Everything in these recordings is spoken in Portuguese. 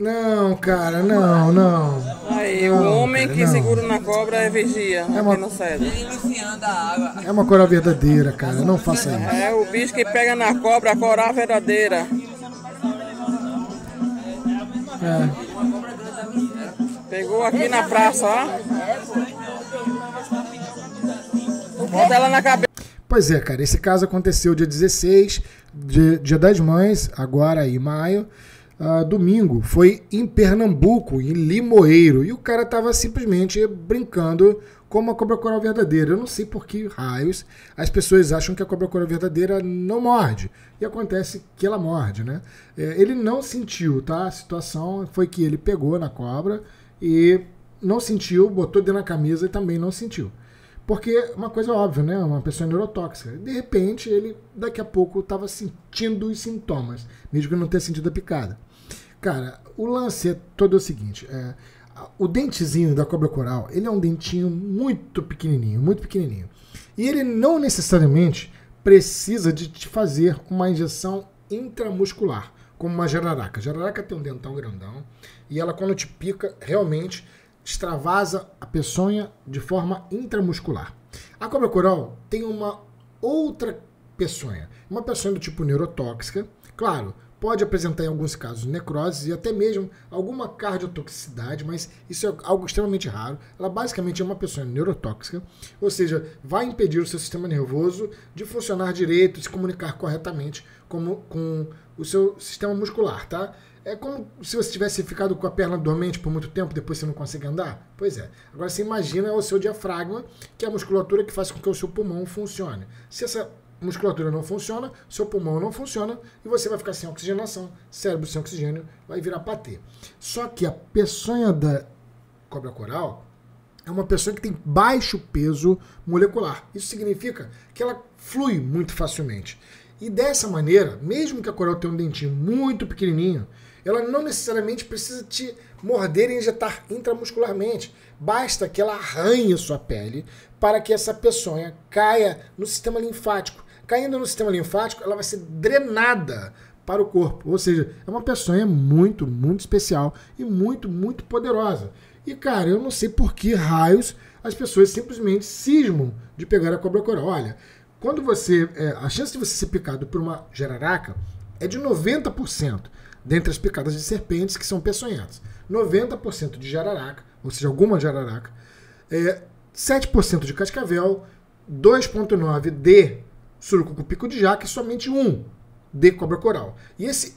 Não, cara, não, não. Aí, não, o homem cara, que não. segura na cobra é vigia, uma- aqui no cedro. É uma coral verdadeira, cara. Não faça isso. É o bicho que pega na cobra, a coral verdadeira. É. Pegou aqui na praça, ó. Bota ela na cabeça. Pois é, cara. Esse caso aconteceu dia 16, dia das Mães, agora em maio. Domingo, foi em Pernambuco, em Limoeiro. E o cara tava simplesmente brincando com uma cobra coral verdadeira. Eu não sei por que raios as pessoas acham que a cobra coral verdadeira não morde. E acontece que ela morde, né? Ele não sentiu, tá? A situação foi que ele pegou na cobra e não sentiu, botou dentro da camisa e também não sentiu. Porque uma coisa óbvia, né? Uma pessoa neurotóxica. De repente, ele daqui a pouco estava sentindo os sintomas, mesmo que não tenha sentido a picada. Cara, o lance é todo o seguinte, o dentezinho da cobra coral, ele é um dentinho muito pequenininho, muito pequenininho. E ele não necessariamente precisa de te fazer uma injeção intramuscular, como uma jararaca. A jararaca tem um dentão grandão e ela, quando te pica, realmente extravasa a peçonha de forma intramuscular. A cobra coral tem uma outra peçonha, uma peçonha do tipo neurotóxica, claro, pode apresentar em alguns casos necroses e até mesmo alguma cardiotoxicidade, mas isso é algo extremamente raro. Ela basicamente é uma peçonha neurotóxica, ou seja, vai impedir o seu sistema nervoso de funcionar direito e se comunicar corretamente com o seu sistema muscular, tá? É como se você tivesse ficado com a perna dormente por muito tempo, depois você não consegue andar? Pois é. Agora você imagina o seu diafragma, que é a musculatura que faz com que o seu pulmão funcione. Se essa musculatura não funciona, seu pulmão não funciona e você vai ficar sem oxigenação, cérebro sem oxigênio, vai virar patê. Só que a peçonha da cobra coral é uma peçonha que tem baixo peso molecular. Isso significa que ela flui muito facilmente. E dessa maneira, mesmo que a coral tenha um dentinho muito pequenininho, ela não necessariamente precisa te morder e injetar intramuscularmente. Basta que ela arranhe a sua pele para que essa peçonha caia no sistema linfático. Caindo no sistema linfático, ela vai ser drenada para o corpo. Ou seja, é uma peçonha muito, muito especial e muito, muito poderosa. E, cara, eu não sei por que raios as pessoas simplesmente cismam de pegar a cobra coral. Olha, quando você, a chance de você ser picado por uma jararaca é de 90%. Dentre as picadas de serpentes que são peçonhentas. 90% de jararaca, ou seja, alguma jararaca, 7% de cascavel, 2,9% de surucucu pico de jaca e somente 1% de cobra coral. E esse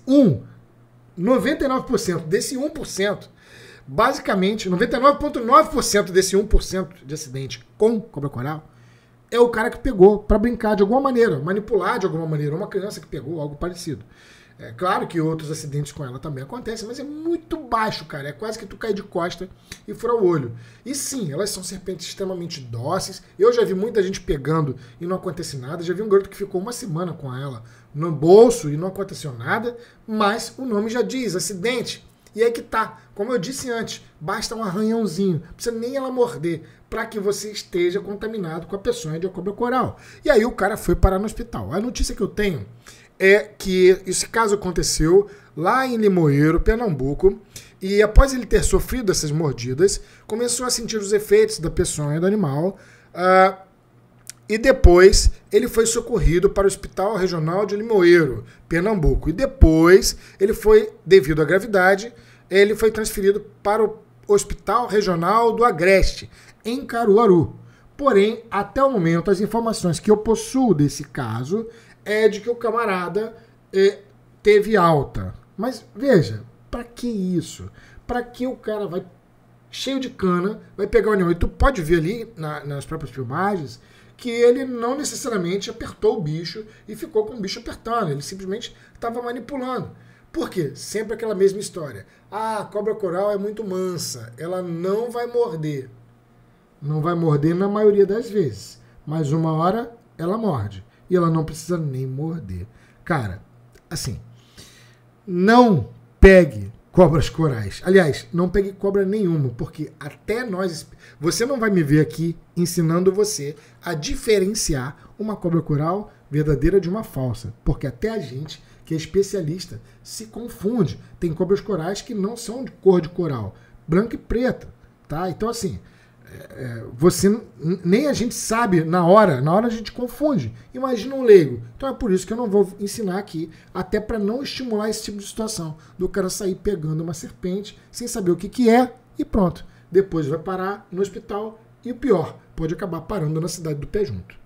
99% desse 1%, basicamente, 99,9% desse 1% de acidente com cobra coral, é o cara que pegou para brincar de alguma maneira, manipular de alguma maneira, uma criança que pegou algo parecido. É claro que outros acidentes com ela também acontecem, mas é muito baixo, cara. É quase que tu cai de costa e fura o olho. E sim, elas são serpentes extremamente dóceis. Eu já vi muita gente pegando e não acontece nada. Já vi um garoto que ficou uma semana com ela no bolso e não aconteceu nada. Mas o nome já diz, acidente. E aí que tá. Como eu disse antes, basta um arranhãozinho. Não precisa nem ela morder para que você esteja contaminado com a peçonha de cobra coral. E aí o cara foi parar no hospital. A notícia que eu tenho é que esse caso aconteceu lá em Limoeiro, Pernambuco, e após ele ter sofrido essas mordidas, começou a sentir os efeitos da peçonha do animal, e depois ele foi socorrido para o Hospital Regional de Limoeiro, Pernambuco, e depois ele foi, devido à gravidade, ele foi transferido para o Hospital Regional do Agreste, em Caruaru. Porém, até o momento, as informações que eu possuo desse caso é de que o camarada teve alta. Mas veja, para que isso? Para que o cara vai cheio de cana, vai pegar o animal? E tu pode ver ali nas próprias filmagens que ele não necessariamente apertou o bicho e ficou com o bicho apertando. Ele simplesmente estava manipulando. Por quê? Sempre aquela mesma história. A cobra coral é muito mansa, ela não vai morder. Não vai morder na maioria das vezes, mas uma hora ela morde. E ela não precisa nem morder. Cara, assim, não pegue cobras corais. Aliás, não pegue cobra nenhuma, porque até nós... Você não vai me ver aqui ensinando você a diferenciar uma cobra coral verdadeira de uma falsa. Porque até a gente que é especialista, se confunde. Tem cobras corais que não são de cor de coral, branca e preta, tá? Então, assim, nem a gente sabe na hora a gente confunde. Imagina um leigo. Então é por isso que eu não vou ensinar aqui, até para não estimular esse tipo de situação, do cara sair pegando uma serpente sem saber o que é e pronto. Depois vai parar no hospital e o pior, pode acabar parando na cidade do pé junto.